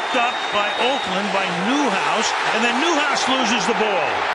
Picked up by Oakland, by Newhouse, and then Newhouse loses the ball.